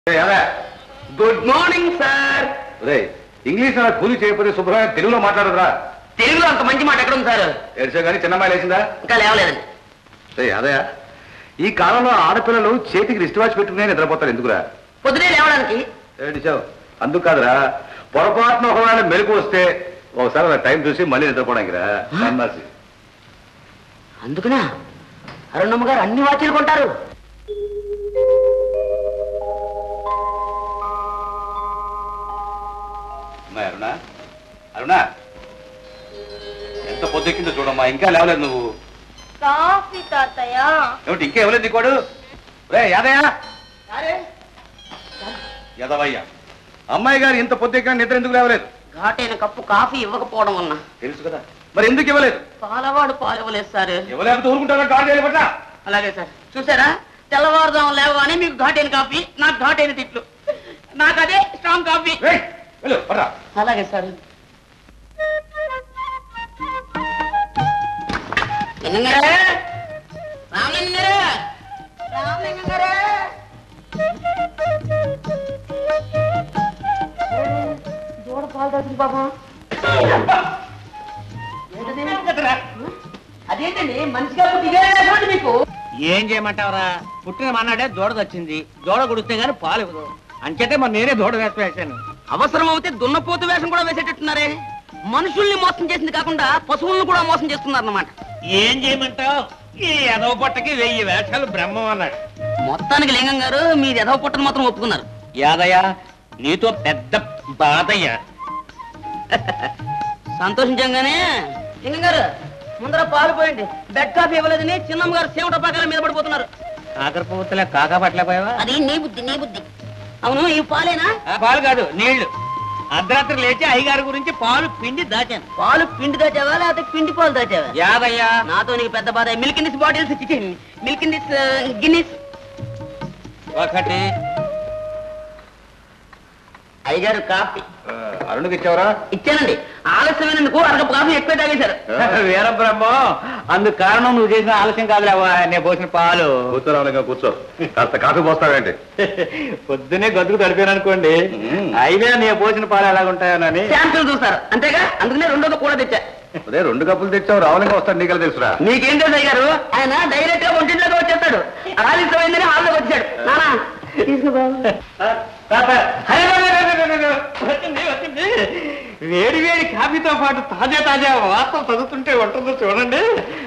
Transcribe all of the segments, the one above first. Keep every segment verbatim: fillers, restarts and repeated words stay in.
Good morning sir. రే English అలా కూలి చేయకపోతే శుభ్రంగా తెలుగులో మాట్లాడదురా. తెలుగులో అంత మంచి మాట ఎక్కడ ఉంది సార్? ఏడ్చా కానీ చిన్నమ్మాయి లేచిందా? ఇంకా లేవలేదండి. రే అదయా, ఈ కాలంలో ఆడపిల్లలు చేతికి రిస్ట్ వాచ్ పెట్టుకునే నిద్రపోతారు ఎందుకురా? పొద్దునే లేవడానికి. ఏడిచావు అందుకు కాదురా, పొరపాటున ఒకవేళ మెలకు వస్తే ఒకసారి అలా టైం చూసి మళ్ళీ నిద్రపోవడానికి రా సన్నాసి. అందుకనా అరుణమ్మ గారు అన్ని వాచీలు కొంటారు? అరుణ అరుణ ఎంత పొద్దుక్కిందో చూడమ్మా, ఇంకా లేవలేదు నువ్వు. కాఫీ తాతయ్య. ఏమిటి ఇంకా ఇవ్వలేదు నీకోడు? రే యాదయ్య యదవయ్యా, అమ్మాయి గారు ఇంత పొద్దుక్కిన నిద్ర ఎందుకు లేవలేదు? ఘాటైన కప్పు కాఫీ ఇవ్వకపోవడం వల్ల. తెలుసు కదా, మరి ఎందుకు ఇవ్వలేదు? పాలవాడు పాలు ఇవ్వలేదు సార్. ఇవ్వలేకపోతే ఊరుకుంటారా? కాల్ చేయాలి పట్ల. అలాగే సార్. చూసారా, తెల్లవారుదాం లేవగానే మీకు ఘాటైన కాఫీ, నాకు ఘాటైన తిట్లు. నాకు అదే స్ట్రాంగ్ కాఫీ. అలాగే సార్. దూడ పాలు తాగుతుంది బాబా. అదేంటండి మనిషిగా ఇదే మీకు. ఏం చేయమంటావరా, పుట్టిన మన్నాడే దూడ వచ్చింది. దూడ గుడిస్తే గానీ పాలు ఇవ్వదు. అంచేతే మరి నేనే దూడ వేసి వేసాను. అవసరం అవుతే దున్నపోతు వేషం కూడా వేసేటట్టున్నారే. మనుషుల్ని మోసం చేసింది కాకుండా పశువుల్ని కూడా మోసం చేస్తున్నారు అన్నమాట. ఏం చేయమంటావు, ఈ ఎదవ పొట్టకి వెయ్యి వేషాలు బ్రహ్మం అన్నాడు. మొత్తానికి లింగం గారు మీరు ఎదవ పుట్టను మాత్రం ఒప్పుకున్నారు. యాదయ్య నీతో పెద్ద బాధయ్య. సంతోషించంగానే లింగం గారు ముందర పాలు పోయండి. బెడ్ కాఫీ ఇవ్వలేదని చిన్నమ్మ గారు సేవట పాకాల మీద పడిపోతున్నారు. కాకర పువ్వుతలే కాకా పట్టలేకపోయావా? అది నీ బుద్ధి నీ బుద్ధి. అవును ఈ పాలేనా? పాలు కాదు నీళ్లు. అర్ధరాత్రి లేచి అయ్యగారి గురించి పాలు పిండి దాచాను. పాలు పిండి దాచావా లేకపోతే పిండి పాలు దాచావా? యాదయ్య నాతో నీకు పెద్ద బాధ. మిల్క్ ఇన్ దిస్ బాటిల్స్ ఇచ్చేయండి. మిల్క్ ఇన్ దిస్ గిన్నెస్. ఒకటి అయ్యగారు కాఫీ. అరుణ్కి ఇచ్చావరా? ఇచ్చానండి. ఆలస్యమైనందుకు అరగపు కాఫీ ఎక్కువ తాగేశారు. వీరబ్రహ్మం, అందుకు కారణం నువ్వు చేసిన ఆలస్యం కాదులేవా, నేను పోసిన పాలు. కూర్చోరావుగా కూర్చో, కాస్త కాఫీ పోస్తావేంటి? పొద్దునే గదుకు తడిపాను అనుకోండి, అయినా నేను పోసిన పాలు ఎలాగుంటాయోనని శాంపుల్ చూస్తారు అంతేగా. అందుకనే రెండోది కూడా తెచ్చా. అదే రెండు కప్పులు తెచ్చావు, రావులంగా వస్తాడు, నీకెలా తెలుసురా? మీకేం తెలుసు అయ్యారు? ఆయన డైరెక్ట్ గా ఒంటింట్లోకి వచ్చేస్తాడు. ఆలస్యమైందని హాల్లోకి వచ్చాడు. నానా వేడి వేడి కాఫీతో పాటు తాజా తాజా వార్త చదువుతుంటే ఉంటుందో చూడండి.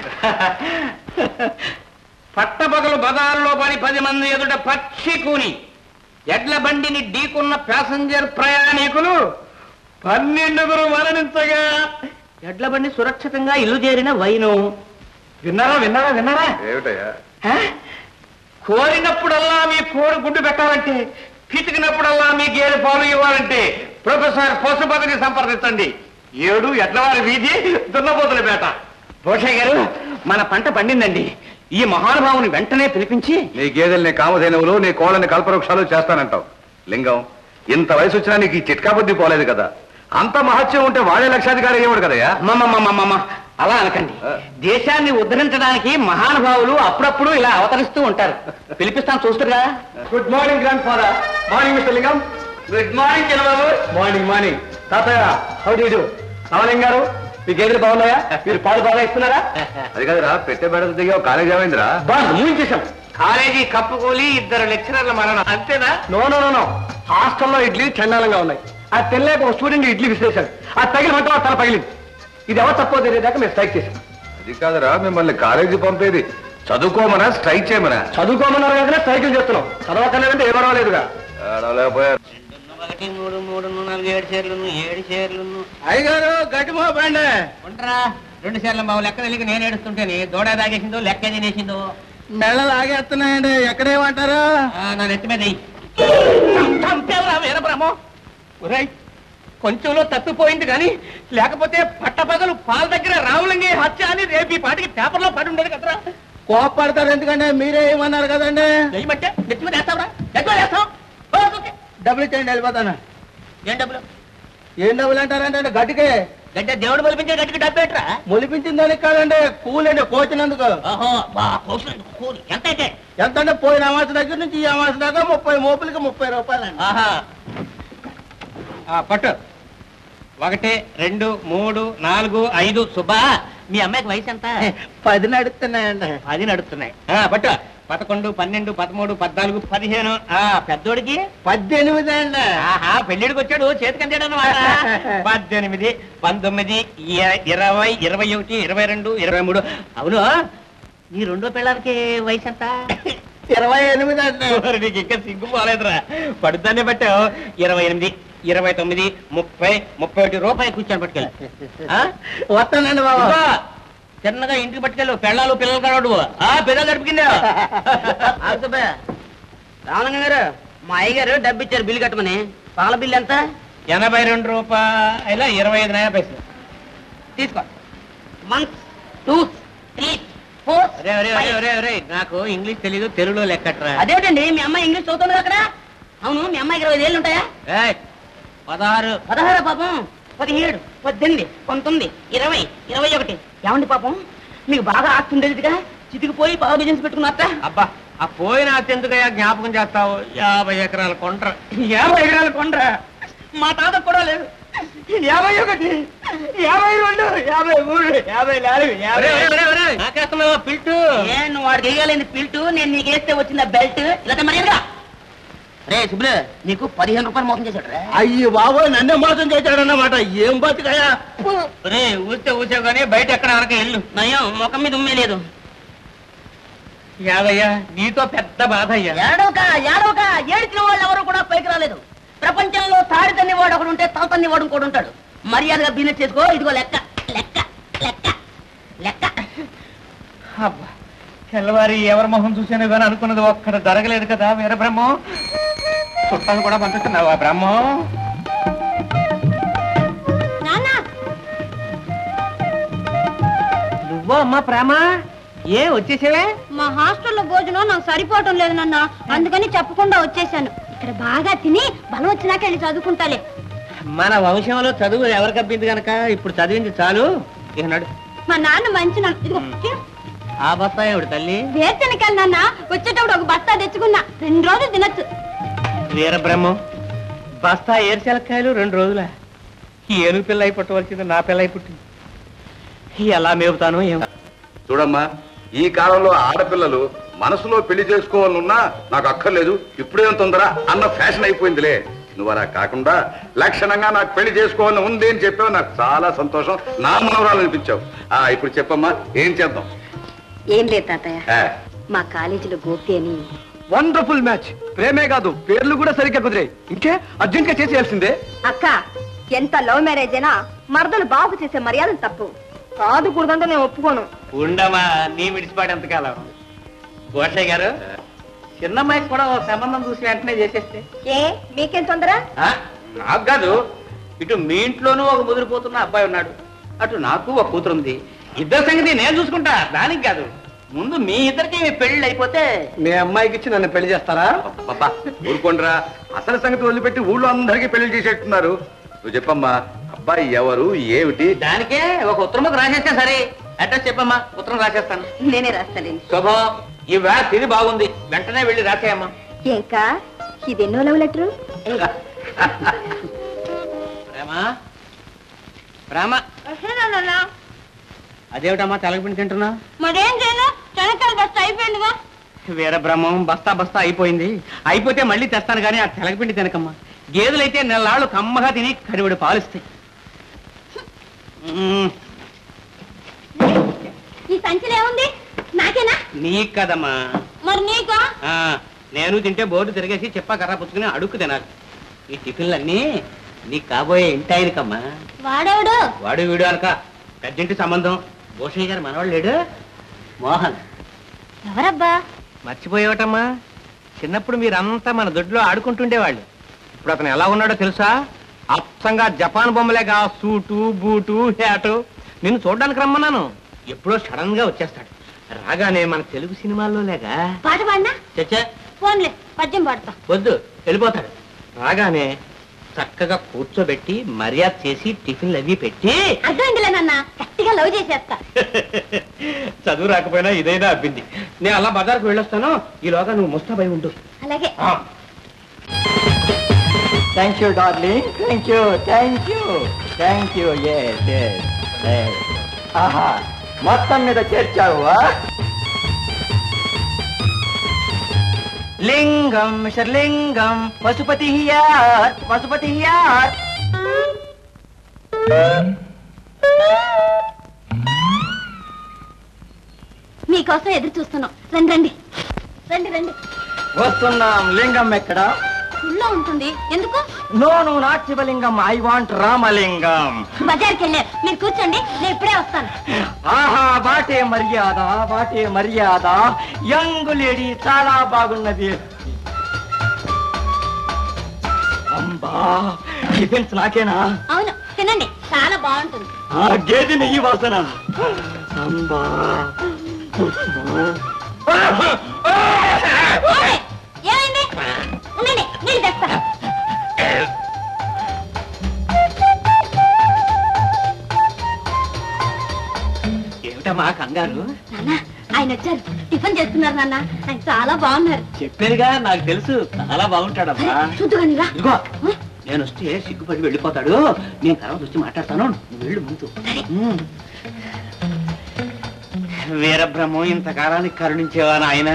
పట్టపగలు బజారులో పడి పది మంది ఎదుట పక్షి కూని ఎడ్ల బండిని ఢీకున్న ప్యాసింజర్ ప్రయాణికులు పన్నెండుగురు మరణించగా ఎడ్ల బండి సురక్షితంగా ఇల్లు చేరిన వైను. విన్నారా విన్నారా విన్నారా? ఏమిటయ్యా? కోరినప్పుడల్లా మీ కోడి గుడ్డు పెట్టాలంటే, పితికినప్పుడల్లా మీ గేదె పాలు ఇవ్వాలంటే ప్రొఫెసర్ పశుపతిని సంప్రదించండి. ఏడు ఎడ్లవారి వీధి, దున్నపోతుల పేట. భూషయ్య గారు, మన పంట పండిందండి. ఈ మహానుభావుని వెంటనే పిలిపించి నీ గేదెల్ని కామధేనువులు, నీ కోళ్ళని కల్పవృక్షాలు చేస్తానంటావు. లింగం, ఇంత వయసు వచ్చినా నీకు ఈ చిట్కా బుద్ధి పోలేదు కదా? అంత మహత్యం ఉంటే వాడే లక్షాధికారి అయ్యేవాడు కదయ్యా. మమ్మమ్మమ్మమ్మ అలా అనకండి. దేశాన్ని ఉద్ధరించడానికి మహానుభావులు అప్పుడప్పుడు ఇలా అవతరిస్తూ ఉంటారు. పిలిపిస్తాను చూస్తున్నా. Good morning grandfather. Morning mister Lingam. Good morning చిన్నబాబు. మార్నింగ్ మార్నింగ్ తాతయ్య. How do you do? Ramalingam గారు, మీ గేదెలు బాగున్నాయా? మీరు పాలు బాగా ఇస్తున్నారా? అది కాదురా, పెట్టే బెడత దిగా కాలేజ్ ఏమైందిరా? బాగా మూయించేశాం. కాలేజీ కప్పుకోలి, ఇద్దరు లెక్చరర్ల మరణం అంతేనా? నో నో నో నో హాస్టల్లో ఇడ్లీ చండాలంగా ఉన్నాయి. ఆ తెల్లాక ఒక స్టూడెంట్ ఇడ్లీ విసిరేశాడు. ఆ తగిలి మంట తల పగిలింది. ఇది ఎవరు తప్పో తెలియదాకా మేము స్ట్రైక్ చేశాం. అది కాదురా, మిమ్మల్ని కాలేజీ పంపేది చదువుకోమనా స్ట్రైక్ చేయమనా? చదువుకోమన్నారు కదా స్ట్రైకులు చేస్తున్నాం. చదవకలేదంటే ఏ పర్వాలేదుగా. ఒకటి మూడు మూడు నాలుగు ఏడు చీరలు ఏడు చీరలు. అయ్యగారు గట్టిమో బండి ఉంటారా? రెండు చీరల బాబు లెక్క తెలియక నేను ఏడుస్తుంటేనే దూడ తాగేసిందో లెక్క తినేసిందో. మెళ్ళలు ఆగేస్తున్నాయండి. ఎక్కడేమంటారు? నా నెత్తి మీద వీరబ్రహ్మం. ఒరేయ్, కొంచెంలో తప్పిపోయింది కానీ లేకపోతే పట్టపగలు పాల దగ్గర రావులంగి హత్య అని రేపు ఈ పాటికి పేపర్లో పడి ఉండేది కదరా. కోపడతారు ఎందుకంటే మీరే ఏమన్నారు కదండి. ఏమంటే నెత్తి మీద వేస్తావరా? నెత్తి వేస్తాం. డబ్బులు ఇచ్చేయండి, వెళ్ళిపోతాను. ఏం డబ్బులు? ఏం డబ్బులు అంటారంటే గట్టికే. గడ్డ దేవుడు మొలిపించే గట్టికి డబ్బు ఏంట్రా? మొలిపించిన దానికి కాదండి, కూలండి కోచినందుకు. ఓహో, కూలి ఎంత అయితే ఎంత అంటే పోయిన అమాస దగ్గర నుంచి ఈ అమాస దాకా ముప్పై మోపులకి ముప్పై రూపాయలండి. ఆహా ఆ, పట్టు. ఒకటి రెండు మూడు నాలుగు ఐదు. సుబ్బా, మీ అమ్మాయికి వయసు ఎంత? పది నడుస్తున్నాయండి. పది నడుస్తున్నాయి. ఆ, పట్టు. పదకొండు పన్నెండు పదమూడు పద్నాలుగు పదిహేను. ఆ పెద్దోడికి పద్దెనిమిది అండి. ఆహా పెళ్ళిడికి వచ్చాడు చేతికంటాడు అన్నమాట. పద్దెనిమిది పంతొమ్మిది ఇ- ఇరవై ఇరవై ఒకటి ఇరవై రెండు ఇరవై మూడు. అవును, నీ రెండో పిల్లలకి వయసు ఎంత? ఇరవై ఎనిమిది అండి. మరి నీకు ఇంకా సిగ్గు పోలేదురా, పడుతానే పట్టావు. ఇరవై ఎనిమిది ఇరవై తొమ్మిది ముప్పై ముప్పై ఒకటి రూపాయలు కూర్చొని పట్టుకెళ్ళి. వస్తానండి బాబు. చిన్నగా ఇంటికి పట్టుకెళ్ళు, పెళ్ళాలు పిల్లలు కలవడు. ఆ పిల్లలు గడిపిందా రామలింగ గారు, మా అయ్యగారు డబ్బు ఇచ్చారు బిల్లు కట్టమని. పాల బిల్లు ఎంత? ఎనభై రెండు రూపాయల ఇరవై ఐదు నయా పైసలు తీసుకో. One two three four. ఒరే, ఒరే, ఒరే, ఒరే, ఒరే, నాకు ఇంగ్లీష్ తెలీదు, తెలుగులో లెక్కట్రా. అదేమిటండి, మీ అమ్మాయి ఇంగ్లీష్ చదువుతుంది అక్కడ. అవును, మీ అమ్మాయికి ఇరవై ఏళ్ళు ఉంటాయా? ఏయ్, పదహారు. పదహారు పాపం. పదిహేడు పద్దెనిమిది పంతొమ్మిది ఇరవై ఇరవై ఒకటి. ఏమండి పాపం, మీకు బాగా ఆస్తి ఉండేదిగా, చితికిపోయి బాగా బిజినెస్ పెట్టుకున్నారట. అబ్బా, ఆ పోయిన అత్యంతగా జ్ఞాపకం చేస్తావు. యాభై ఎకరాల కొండ్ర. యాభై ఎకరాల కొండ్ర మా తాత కూడా లేదు. యాభై ఒకటి యాభై రెండు యాభై మూడు యాభై నాలుగు యాభై. నాకేస్తున్నావా పిల్టు? ఏ, నువ్వు వాడికి వేయగలేని పిల్టు, నేను నీకు వేస్తే వచ్చిన బెల్ట్. ఇలా మర్యాదగా రే సుబ్బులు, నీకు పదిహేను రూపాయలు మోసం చేశాడు. అయ్యో బాబోయ్, నన్నే మోసం చేశాడన్నమాట. ఏం బతుకయా. రే ఊస్తే ఊసావు కానీ బయట ఎక్కడ అనక ఇల్లు నయం, ముఖం మీద ఉమ్మే లేదు. యాదయ్యా, నీతో పెద్ద బాధ అయ్యా. ఏడవక ఏడవక ఏడిచిన వాళ్ళు ఎవరు కూడా పైకి రాలేదు. ప్రపంచంలో తాడి తన్ని వాడు ఒకడు ఉంటే తల తన్ని వాడు ఇంకోటి ఉంటాడు. మర్యాదగా బిజినెస్ చేసుకో. ఇదిగో లెక్క లెక్క లెక్క లెక్క. అబ్బా, తెల్లవారి ఎవరి మొహం చూసాను కానీ అనుకున్నది ఒక్కడ జరగలేదు కదా. వీర బ్రహ్మం, చుట్టాలు కూడా పంపిస్తున్నావా బ్రహ్మం? నువ్వో అమ్మా ప్రేమ, ఏ వచ్చేసావే? మా హాస్టల్లో భోజనం నాకు సరిపోవటం లేదు నాన్న, అందుకని చెప్పకుండా వచ్చేసాను. ఇక్కడ బాగా తిని బలం వచ్చినాక వెళ్ళి చదువుకుంటాలే. మన వంశంలో చదువు ఎవరికి అబ్బింది కనుక ఇప్పుడు చదివింది చాలు. ఇక నడు. మా నాన్న మంచి నాన్న. ఇదిగో తిను. ఆ బస్తా ఏమిటి తల్లి? వేరుశనగకాయలు నాన్న, వచ్చేటప్పుడు ఒక బస్తా తెచ్చుకున్నా, రెండు రోజులు తినచ్చు. వీర బ్రహ్మం, బస్తా ఏరుశెలక్కాయలు రెండు రోజుల. ఈ ఏనుగు పిల్ల అయి పుట్టవలసింది నా పిల్ల అయి పుట్టింది. ఎలా మేపుతాను ఏం. చూడమ్మా, ఈ కాలంలో ఆడపిల్లలు మనసులో పెళ్లి చేసుకోవాలనున్నా నాకు అక్కర్లేదు, ఇప్పుడేం తొందర అన్న ఫ్యాషన్ అయిపోయిందిలే. నువ్వు అలా కాకుండా లక్షణంగా నాకు పెళ్లి చేసుకోవాలని ఉంది అని చెప్పావు. నాకు చాలా సంతోషం. నా మనవరాలు అనిపించావు. ఆ ఇప్పుడు చెప్పమ్మా, ఏం చేద్దాం? ఏం లేదు తాతయ్య, ఆ, మా కాలేజీలో గోపి అని. Wonderful match. ప్రేమే కాదు, పేర్లు కూడా సరిగ్గా కుదిరాయి. ఇంకే అర్జెంట్ గా చేసేయాల్సిందే. అక్క, ఎంత లవ్ మ్యారేజ్ అయినా మరదలు బాబు చేసే మర్యాదలు తప్పు కాదు. కూడదంటే నేను ఒప్పుకోను. ఉండమా, నీ విడిచిపాటు ఎంతకాలం. గోషయ్య గారు, చిన్నమ్మాయికి కూడా ఓ సంబంధం చూసి వెంటనే చేసేస్తే. ఏ మీకేం తొందర? ఆ, నాకు కాదు, ఇటు మీ ఇంట్లోనూ ఒక ముదిరిపోతున్న అబ్బాయి ఉన్నాడు, అటు నాకు ఒక కూతురుంది. ఇద్దరు సంగతి నేను చూసుకుంటా, దానికి కాదు. ముందు మీ ఇద్దరికి పెళ్లి అయిపోతే మీ అమ్మాయికి ఇచ్చి నన్ను పెళ్లి చేస్తారా? అబ్బబ్బా, ఊరుకోండ్రా. అసలు సంగతి వదిలిపెట్టి ఊళ్ళో అందరికీ పెళ్లి చేసేట్టున్నారు. నువ్వు చెప్పమ్మా, అబ్బాయి ఎవరు, ఏమిటి? దానికే ఒక ఉత్తరం రాసేస్తే సరే. అడ్రస్ చెప్పమ్మా, ఉత్తరం రాసేస్తాను. నేనే రాస్తాలేండి. శుభం, ఈ వేళ తిరిగి బాగుంది, వెంటనే వెళ్ళి రాసేయమ్మా. ఇంకా ఇదెన్నో లవ్ లెటరు? ప్రేమ ప్రేమ, అదేమిటమ్మా తెలగపిండి తింటున్నా? మరేం చేయను, శనక్కాయలు బస్తా అయిపోయిందిగా. వీర బ్రహ్మం, బస్తా బస్తా అయిపోయింది. అయిపోతే మళ్ళీ తెస్తాను కానీ ఆ తెలగపిండి తినకమ్మా. గేదెలైతే నెలలాళ్ళు కమ్మగా తిని కడివిడి పాలిస్తాయి. ఈ సంచిలో ఏముంది? నాకేనా? నీకు కదమ్మా. మరి నీకా? ఆ, నేను తింటే బోర్డు తిరిగేసి చెప్పా కర్ర పుచ్చుకుని అడుక్కు తినాలి. ఈ టిఫిన్లన్నీ నీకు కాబోయే ఇంటాయనికమ్మా. వాడేవాడు? వాడు వీడు అనక పెద్దింటి సంబంధం. భూషయ్య గారు మనవాడు లేడు, మోహన్. ఎవరబ్బా? మర్చిపోయేవటమ్మా, చిన్నప్పుడు మీరంతా మన దొడ్లో ఆడుకుంటుండేవాళ్ళు. ఇప్పుడు అతను ఎలా ఉన్నాడో తెలుసా? అచ్చంగా జపాన్ బొమ్మలేగా, సూటు బూటు హ్యాటు. నిన్ను చూడడానికి రమ్మన్నాను, ఎప్పుడో సడన్ గా వచ్చేస్తాడు. రాగానే మన తెలుగు సినిమాల్లో లేగా పాట పాడినా? చచ్చా ఫోన్లే, పద్యం పాడతా. వద్దు, వెళ్ళిపోతాడు. రాగానే చక్కగా కూర్చోబెట్టి మర్యాద చేసి టిఫిన్లు అవి పెట్టి అర్థమైందిలే నాన్న, గట్టిగా లవ్ చేసేస్తా. చదువు రాకపోయినా ఇదైనా అబ్బింది. నేను అలా బజార్కు వెళ్ళొస్తాను, ఈలోగా నువ్వు ముస్తాబై ఉండు. అలాగే. Thank you darling, thank you thank you thank you. ఆహా, మొత్తం మీద చేర్చావా? లింగం మిస్టర్ లింగం, పశుపతి హియార్, పశుపతి హియార్. మీకోసం ఎదురు చూస్తున్నాం. రండి రండి రండి రండి. వస్తున్నాం. లింగం ఎక్కడ? ఊళ్ళో ఉంటుంది. ఎందుకు? No no not Shivalingam, I want Ramalingam. బజార్కి వెళ్ళారు, మీరు కూర్చోండి, నేను ఇప్పుడే వస్తాను. ఆహా, వాటే మర్యాద, వాటే మర్యాద. యంగ్ లేడీ చాలా బాగున్నది. అంబా, టిఫిన్స్ నాకేనా? అవును, తినండి, చాలా బాగుంటుంది. ఆ గేదె నెయ్యి వాసన. అంబా. ఓయ్, ఏమైంది? ఉండండి, నీళ్ళు తెస్తా. ఏమిటమ్మా కంగారు? నాన్న, ఆయన వచ్చారు, టిఫిన్ చేస్తున్నారు. నాన్న, ఆయన చాలా బాగున్నారు. చెప్పారుగా, నాకు తెలుసు చాలా బాగుంటాడమ్మా. చూద్దుగాని రా. ఇదిగో, నేను వస్తే సిగ్గుపడి వెళ్ళిపోతాడు. నేను తర్వాత వచ్చి మాట్లాడతాను, నువ్వు వెళ్ళు ముందు. ఉమ్. వీరబ్రహ్మం ఇంతకాలానికి కరుణించేవా నాయన?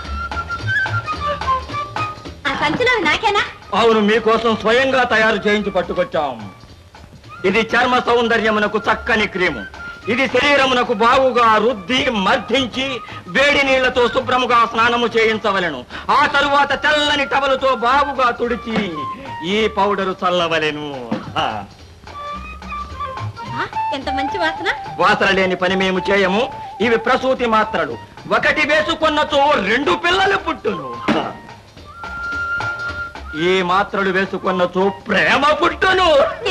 ఆ సంచిలో నాకేనా? అవును, మీకోసం స్వయంగా తయారు చేయించి పట్టుకొచ్చాం. ఇది చర్మ సౌందర్యమునకు చక్కని క్రీము. ఇది శరీరమునకు బావుగా రుద్ది మర్ధించి వేడి నీళ్లతో శుభ్రముగా స్నానము చేయించవలెను. ఆ తరువాత తెల్లని టవలుతో బావుగా తుడిచి ఈ పౌడరు చల్లవలెను. ఎంత మంచి వాసన. వాసన లేని పని మేము చేయము. ఇవి ప్రసూతి మాత్రలు. ఒకటి వేసుకున్నచో రెండు పిల్లలు పుట్టును. ఈ మాత్రలు వేసుకున్నచో ప్రేమ పుట్టును.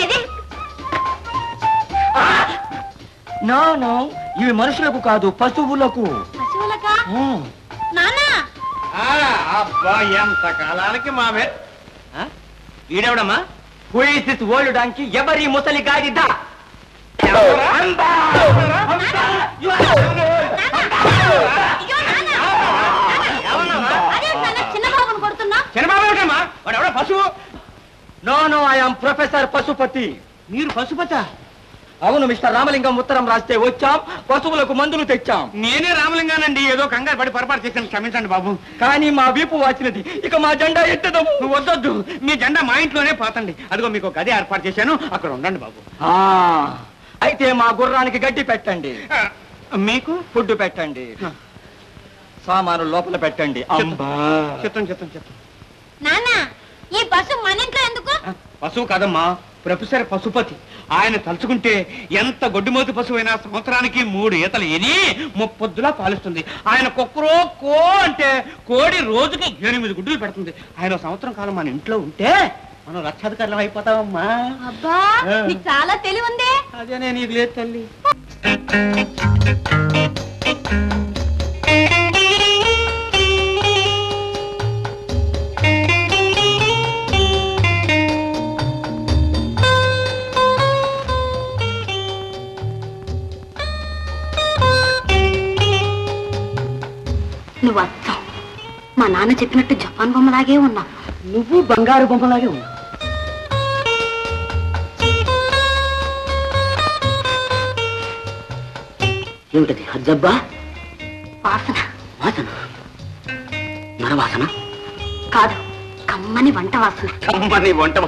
నో నో, ఇవి మనుషులకు కాదు, పశువులకు. పశువులకా? నానా, అబ్బా, ఎంత కాలానికి మామే. వీడెవడమ్మా? Who is this old donkey? ఎవరి ముసలి గాడిద? చిన్న బాబును కొడుతున్నా. చిన్నబాబు ఏమిటమ్మా? వాడు ఎవడో పశువు. No no, I am professor Pashupati. మీరు పశుపత? అవును మిస్టర్ రామలింగం, ఉత్తరం రాస్తే వచ్చాం, పశువులకు మందులు తెచ్చాం. నేనే రామలింగానండి, ఏదో కంగారు పడి పొరపాటు చేశాను, క్షమించండి బాబు. కానీ మా వీపు వాచినది, ఇక మా జెండా ఎత్తదము. వద్దొద్దు, మీ జెండా మా ఇంట్లోనే పోతండి. అదిగో మీకు గది ఏర్పాటు చేశాను, అక్కడ ఉండండి బాబు. ఆ, అయితే మా గుర్రానికి గడ్డి పెట్టండి, మీకు ఫుడ్ పెట్టండి, సామాను లోపల పెట్టండి. అంబా, చిత్తం చిత్తం చిత్తం. నాన్న, ఈ పశువు మన ఇంట్లో ఎందుకు? పశువు కాదమ్మా, ప్రొఫెసర్ పశుపతి. ఆయన తలుచుకుంటే ఎంత గొడ్డుమోతు పశువు అయినా సంవత్సరానికి మూడు ఈతలు ఎని ముప్పొద్దులా పాలిస్తుంది. ఆయన కుక్కరో కో అంటే కోడి రోజుకి ఎనిమిది గుడ్డులు పెడుతుంది. ఆయన సంవత్సరం కాలం మన ఇంట్లో ఉంటే మనం లక్షాధికారులం అయిపోతామమ్మా. అబ్బా, నీకు చాలా తెలివి ఉంది. అదేనే నీకు లేదు తల్లి. నువ్వు అచ్చం మా నాన్న చెప్పినట్టు జపాన్ బొమ్మలాగే ఉన్నావు. నువ్వు బంగారు బొమ్మలాగే ఉన్నావు. ఏమిటది? అజ్జబ్బా వాసన. వాసన? నరవాసన కాదు, కమ్మని వంట వాసన. కమ్మని వంట.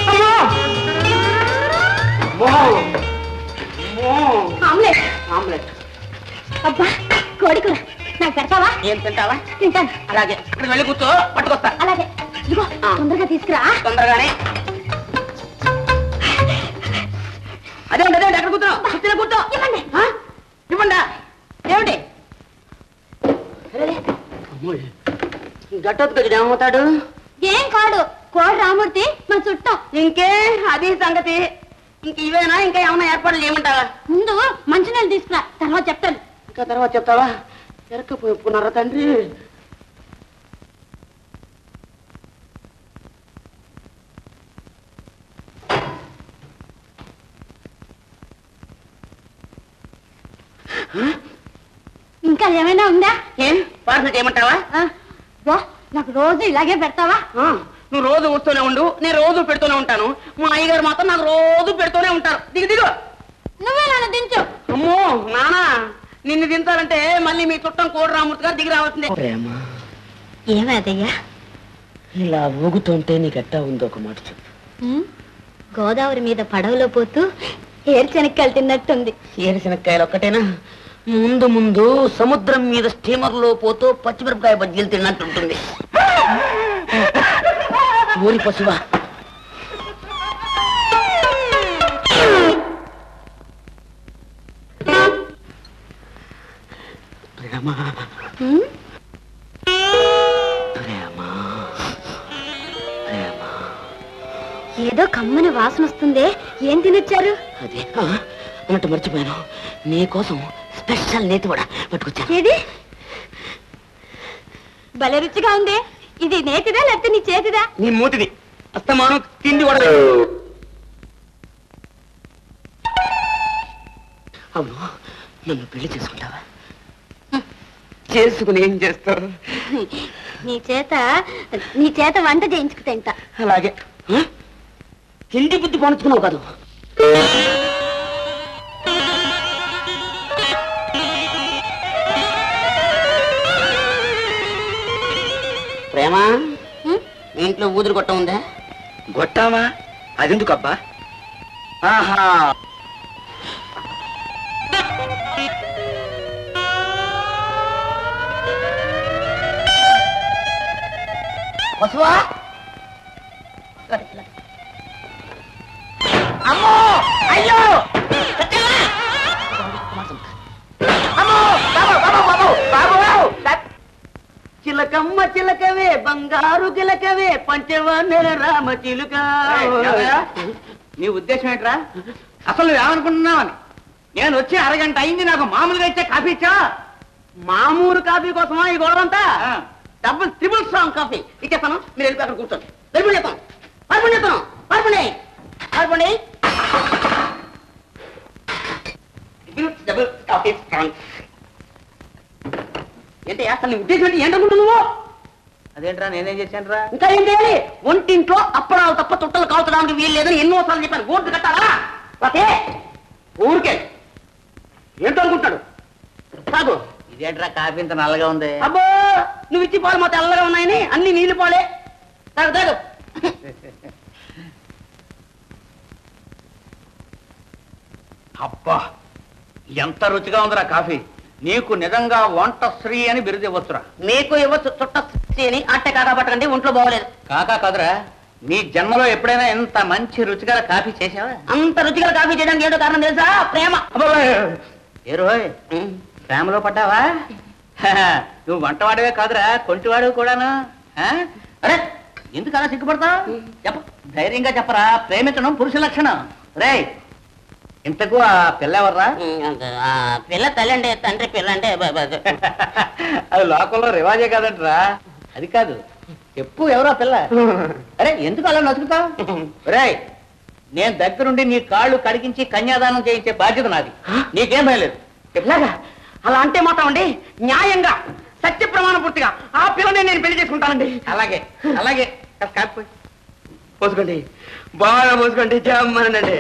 ఆమ్లెట్. ఆమ్లెట్. అబ్బా, కోడి కూర నాకు పెడతావా? ఏం తింటావా? తింటాను. అలాగే, ఇక్కడ వెళ్ళి కూర్చో, పట్టుకొస్తా. అలాగే, ఇదిగో తొందరగా తీసుకురా. తొందరగానే. అదే అదే ఎక్కడ కూర్చో, కూర్చో కూర్చో. ఇవ్వండి. ఇవ్వండా? ఏమిటి గట్టొద్దు కదా, ఏమవుతాడు? ఏం కాడు, కోడి రామూర్తి మా చుట్టం. ఇంకే అది సంగతి. ఇంక ఇవేనా, ఇంకా ఏమైనా ఏర్పాట్లు చేయమంటావా? ముందు మంచినీళ్ళు తీసుకురా, తర్వాత చెప్తాను. ఇంకా తర్వాత చెప్తావా? ఎరక్కపోయిపోన్నారా తండ్రి? ఇంకా ఏమైనా ఉందా? ఏం పార్సల్ చేయమంటావా? ఆ, వా, నాకు రోజు ఇలాగే పెడతావా? ఆ, నువ్వు రోజు వస్తూనే ఉండు, నేను రోజు పెడుతూనే ఉంటాను. మా అయ్యగారు మాత్రం నాకు రోజు పెడుతూనే ఉంటారు. దిగు దిగు. నువ్వే నన్ను దించు. అమ్మో నానా, నిన్ను దించాలంటే మళ్ళీ మీ చుట్టం కోడి రామూర్తి గారు దిగి రావాల్సిందే. ప్రేమ ఏమదయ్యా? ఇలా ఊగుతుంటే నీకెట్టా ఉందో ఒక మాట చెప్పు. గోదావరి మీద పడవలో పోతూ ఏరుశనక్కాయలు తిన్నట్టుంది. ఏరుశనక్కాయలు ఒక్కటేనా? ముందు ముందు సముద్రం మీద స్టీమర్ లో పోతూ పచ్చిమిరపకాయ బజ్జీలు తిన్నట్టుంటుంది. ఊరి పశువా, ప్రేమ ప్రేమ ప్రేమ. ఏదో కమ్మని వాసన వస్తుందే, ఏం తినొచ్చారు? అదే అన్నట్టు మర్చిపోయాను, నీకోసం స్పెషల్ నేతి కూడా పట్టుకొచ్చాను. ఏది? భలే రుచిగా ఉంది. ఇది నేతిదా లేకపోతే నీ చేతిదా? నీ మూతిది. అస్తమానం తిండి కూడా. అవును, నన్ను పెళ్లి చేసుకుంటావా? చేసుకుని ఏం చేస్తావు? నీ చేత నీ చేత వంట చేయించుకు తింటా. అలాగే. తిండి బుద్ధి పోనుకున్నావు కాదు. ప్రేమ, మీ ఇంట్లో ఊదురు గొట్టం ఉందా? గొట్టావా? అదెందుకబ్బా? ఆహా, వసువా, అమ్మో, అయ్యో, అమ్మో, బాబు, బాబు, బాబు, బాబు, చిలకమ్మ చిలకవే, బంగారు గిలకవే, పంచవన్నెల రామ చిలుక. నీ ఉద్దేశం ఏంట్రా? అసలు నువ్వేమనుకుంటున్నావని? నేను వచ్చి అరగంట అయింది, నాకు మామూలుగా ఇచ్చే కాఫీ ఇచ్చా? మామూలు కాఫీ కోసమా ఈ గొడవంతా? డబుల్ ట్రిపుల్ స్ట్రాంగ్ కాఫీ ఇచ్చేస్తాను, మీరు వెళ్ళి అక్కడ కూర్చోండి. వెళ్ళి చెప్తాను, పడుకోండి చెప్తాను, పడుకోండి, పడుకోండి. Double coffee strong. ఏంటి అసలు నీ ఉద్దేశం ఏంటి? ఏంటనుకుంటున్నావు నువ్వు? అదేంట్రా, నేనేం చేశానురా? ఇంకా ఏం చేయాలి? ఒంటింట్లో అప్పడాలు తప్ప చుట్టలు కాల్చడానికి వీలు లేదని ఎన్నోసార్లు చెప్పాను. ఓటు కట్టాలా? ఓకే, ఊరికే ఏంటో అనుకుంటాడు. కాదు, ఇదేంట్రా కాఫీ ఇంత నల్లగా ఉంది? అబ్బో, నువ్వు ఇచ్చి పాలు మా తెల్లగా ఉన్నాయని అన్ని నీళ్లు పాలే. తాగు తాగు. అబ్బా, ఎంత రుచిగా ఉందిరా కాఫీ. నీకు నిజంగా వంట శ్రీ అని బిరుదు ఇవ్వచ్చురా. మీకు ఇవ్వచ్చు చుట్ట అని. అట్టే కాకా పట్టకండి, ఒంట్లో బాగోలేదు. కాకా కాదురా, నీ జన్మలో ఎప్పుడైనా ఎంత మంచి రుచిగా కాఫీ చేసావా? అంత రుచిగా కాఫీ చేయడానికి ఏంటో కారణం తెలుసా? ప్రేమ. ఏ రోయ్, ప్రేమలో పడ్డావా? నువ్వు వంటవాడివే కాదురా, కొంటివాడివి కూడాను. అరే, ఎందుకు అలా సిగ్గుపడతావు? చెప్ప, ధైర్యంగా చెప్పరా. ప్రేమించడం పురుష లక్షణం. రే, ఇంతకు ఆ పిల్ల ఎవర్రా? పిల్ల తల్లి అంటే తండ్రి, పిల్ల అంటే అది లోకంలో రివాజే కాదంటరా. అది కాదు, చెప్పు ఎవరో పిల్ల. అరే, ఎందుకు అలా నసుకుతావు? రే, నేను దగ్గరుండి నీ కాళ్ళు కడిగించి కన్యాదానం చేయించే బాధ్యత నాది. నీకేం భయలేదు. ఎట్లాగా? అలా అంటే మాత్రం అండి, న్యాయంగా సత్య ప్రమాణ పూర్తిగా ఆ పిల్లని నేను పెళ్లి చేసుకుంటానండి. అలాగే అలాగే. కాకపోయి పోసుకోండి, బాగా పోసుకోండి, జమ్మనండి.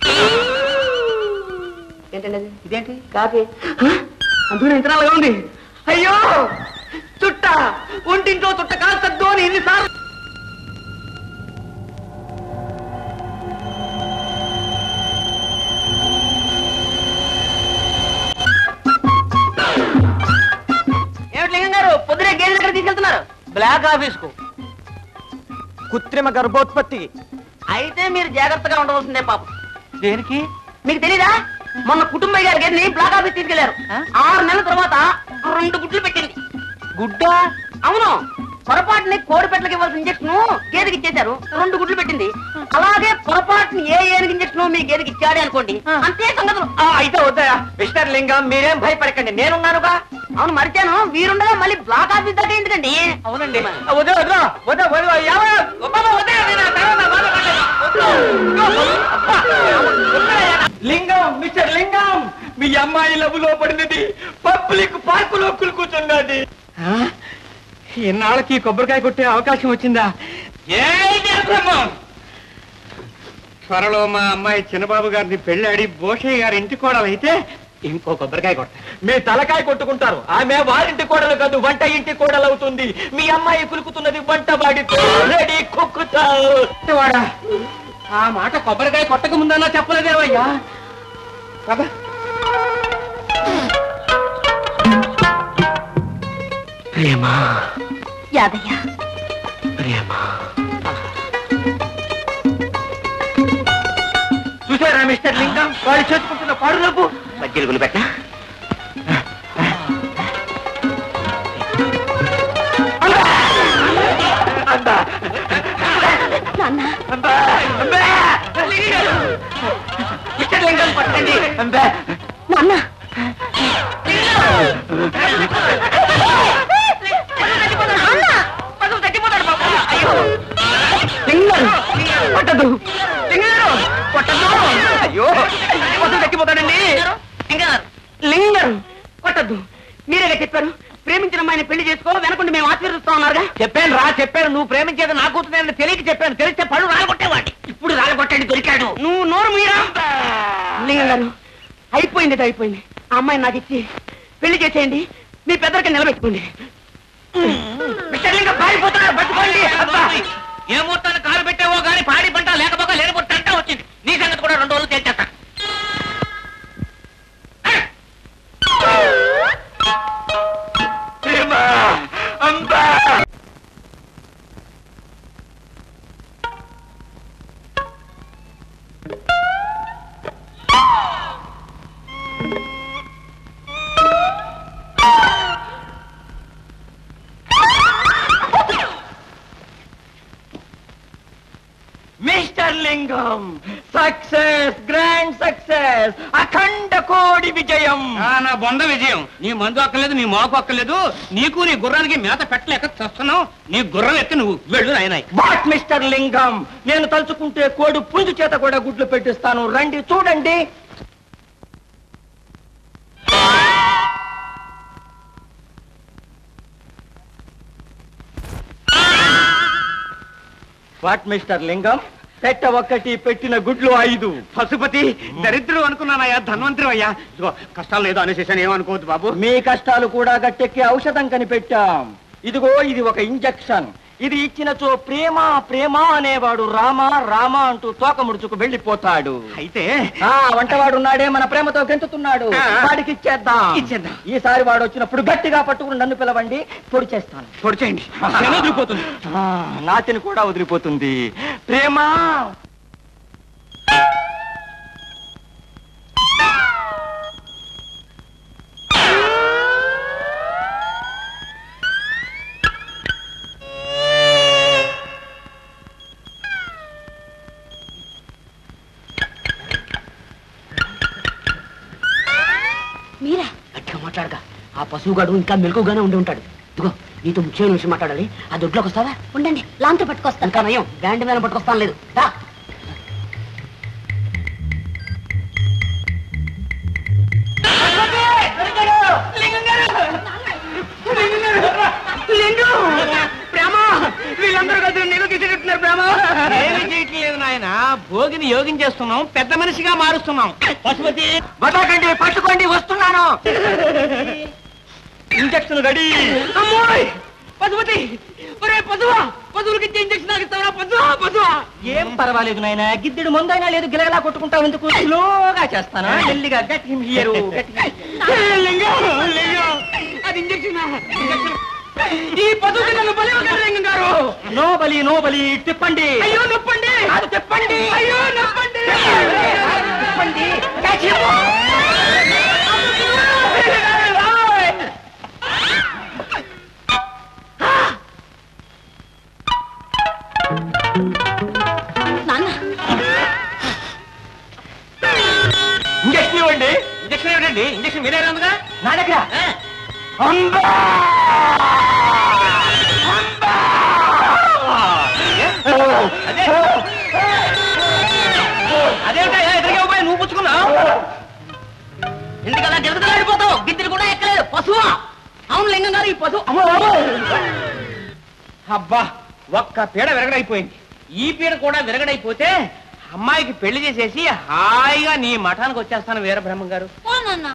ఏంటండి అది? ఇదేంటి? కాఫీ. అందులో ఇంతనాలుగా ఉంది. అయ్యో, చుట్ట ఒంటింట్లో చుట్ట కాల్చద్దు అని ఎన్నిసార్లు. ఏమిటి లింగం గారు, పొద్దునే గేదె దగ్గర తీసుకెళ్తున్నారు? బ్లాక్ ఆఫీస్ కు. కృత్రిమ గర్భోత్పత్తి. అయితే మీరు జాగ్రత్తగా ఉండవలసిందే పాపం. దేనికి? మీకు తెలీదా? మొన్న కుటుంబ గారి గేదెని బ్లాక్ ఆఫీస్ తీసుకెళ్లారు. ఆరు నెలల తర్వాత రెండు గుడ్లు పెట్టింది. గుడ్డ? అవును, పొరపాటుని కోడి పెట్టలకి ఇవ్వాల్సిన ఇంజక్షన్ గేదెకి ఇచ్చేశారు, రెండు గుడ్లు పెట్టింది. అలాగే పొరపాటుని ఏ ఏనుగు ఇంజక్షన్ మీ గేదెకి ఇచ్చాడే అనుకోండి, అంతే సంగతులు. అయితే వద్దా మిస్టర్ లింగం, మీరేం భయపడకండి, నేనున్నానుగా. అవును, మరిచాను, వీరుండగా మళ్ళీ బ్లాక్ ఆఫీస్ దాకా ఎందుకండి? అవునండి. వద్దా వద్దా వద్దా వద్దా ఎవరు? అబ్బా, వద్దా, నేను ఆ తర్వాత బాధపడలేదు. వద్దు. అబ్బా, లింగం, మిస్టర్ లింగం, మీ మీ అమ్మాయి లవ్లో పడినది పబ్లిక్ పార్కులో కూర్చున్నది. ఇన్నాళ్ళకి కొబ్బరికాయ కొట్టే అవకాశం వచ్చిందా? త్వరలో మా అమ్మాయి చిన్నబాబు గారిని పెళ్ళాడి భోషయ్య గారి ఇంటి కోడలైతే ఇంకో కొబ్బరికాయ కొట్ట. మీ తలకాయ కొట్టుకుంటారు. ఆమె వారింటి కోడలు కాదు, వంట ఇంటి కోడలు అవుతుంది. మీ అమ్మాయి కులుకుతున్నది వంట వాడితో. రెడీ కుక్కుతావాడా? ఆ మాట కొబ్బరికాయ కొట్టక ముందన్నా చెప్పలేదేవయ్యా. కదా ప్రేమా యాదయ్య ప్రేమా చూసారా మిస్టర్ లింగం, వాళ్ళు చేసుకుంటున్న పాడు నవ్వు. మధ్యలో పెట్ట మిస్టర్ లింగం పట్టండి. నాన్న పట్టదు కొట్టదు. అయ్యో వసలు తగ్గిపోతాడండి. లింగర్ కొట్టద్దు. మీరేగా చెప్పారు ప్రేమించిన అమ్మాయిని పెళ్లి చేసుకో, వెనకుండి మేము ఆశీర్వదిస్తా ఉన్నారుగా. చెప్పాను రా చెప్పాను. నువ్వు ప్రేమించేది నా కూతురు తెలియక చెప్పాను. తెలిస్తే పళ్ళు రాలగొట్టేవాడి. ఇప్పుడు రాలగొట్టండి దొరికాడు. నువ్వు నోరు మీరా. లింగం గారు అయిపోయింది అయిపోయింది. ఆ అమ్మాయిని నాకు ఇచ్చి పెళ్లి చేసేయండి. మీ పెద్దరికి నిలబెట్టుకోండి. ఏ ముహూర్తాన్ని కాలు పెట్టావో గాని పాడి పంట లేకపోక లేకపోతే అంటా వచ్చింది. నీ సంగతి కూడా రెండు రోజులు తేల్చేస్తా. Mister Lingam success, grand success, అఖండ కోడి విజయం. నా బొంద విజయం. నీ మందు అక్కర్లేదు, నీ మోకు అక్కర్లేదు. నీకు నీ గుర్రానికి మేత పెట్టలేక చస్తున్నావు. నీ గుర్రం ఎక్కి నువ్వు వెళ్ళు నాయనాయ్. వాట్ మిస్టర్ లింగం, నేను తలుచుకుంటే కోడి పుంజు చేత కూడా గుడ్లు పెట్టిస్తాను. రండి చూడండి. వాట్ మిస్టర్ లింగం, పెట్ట ఒక్కటి పెట్టిన గుడ్లు ఐదు. పశుపతి దరిద్రుడు అనుకున్నానయ్యా, ధన్వంతరం అయ్యా. ఇదిగో కష్టాలు లేదో అనేసేసాను, ఏమనుకోవద్దు బాబు. మీ కష్టాలు కూడా గట్టెక్కి ఔషధం కనిపెట్టాం. ఇదిగో ఇది ఒక ఇంజెక్షన్. ఇది ఇచ్చినచో ప్రేమ ప్రేమ అనేవాడు రామ రామ అంటూ తోక ముడుచుకు వెళ్ళిపోతాడు. అయితే ఆ వంటవాడున్నాడే మన ప్రేమతో గెంతుతున్నాడు, వాడికి ఇచ్చేద్దాం. ఇచ్చేద్దాం. ఈసారి వాడు వచ్చినప్పుడు గట్టిగా పట్టుకుని నన్ను పిలవండి, పొడి చేస్తాను. పొడి చేయండి. వదిలిపోతుంది. నాతిని కూడా వదిలిపోతుంది. ప్రేమ మీరా గట్టిగా మాట్లాడగా. ఆ పశువుగాడు ఇంకా మెలకుగానే ఉండి ఉంటాడు. ఇదిగో నీతో ముఖ్యమైన విషయం మాట్లాడాలి. ఆ దొడ్లోకి వస్తావా? ఉండండి, లాంతో పట్టుకొస్తాను. ఇంకా నయం, బ్యాండ్ మీద పట్టుకొస్తాను లేదు. రా. వీళ్ళందరూ కలిసి నేను తీసేట్టున్నారు. ప్రేమ ఏమి చేయట్లేదు నాయన, భోగిని యోగించేస్తున్నాం, పెద్ద మనిషిగా మారుస్తున్నాం. పశుపతి వదలకండి, పట్టుకోండి, వస్తున్నాను. Injection ready. అమ్మోయ్ పశుపతి, ఒరే పశువా, పశువులకి ఇచ్చే ఇంజక్షన్ నాకు ఇస్తావా? పశువా పశువా. ఏం పర్వాలేదు నాయన, గిద్దెడు ముందైనా లేదు, గిలగలా కొట్టుకుంటావు ఎందుకు? స్లోగా చేస్తాను. మెల్లిగా గట్టి హియరు అది ఇంజక్షన్. ఈ పశువుకి నన్ను బలివ్వకండి లింగం గారు. నో బలి నో బలి. తిప్పండి. అయ్యో నొప్పండి. అది తిప్పండి. అయ్యో నొప్పండి. తిప్పండి. నాన్న ఇంజక్షన్ ఇవ్వండి. ఇంజక్షన్ ఏమిటండి? ఇంజక్షన్ మీరే ఉందిగా నా దగ్గర. అంబా! అంబా! అదేమిటా ఎదురుగా పోయి నువ్వు పుచ్చుకున్నావు? ఎందుకు వీరబ్రహ్మం గారు ఈ పశు అబ్బా ఒక్క పీడ విరగడైపోయింది. ఈ పీడ కూడా విరగడైపోతే అమ్మాయికి పెళ్లి చేసేసి హాయిగా నీ మఠానికి వచ్చేస్తాను వీరబ్రహ్మం గారు. ఓ నాన్న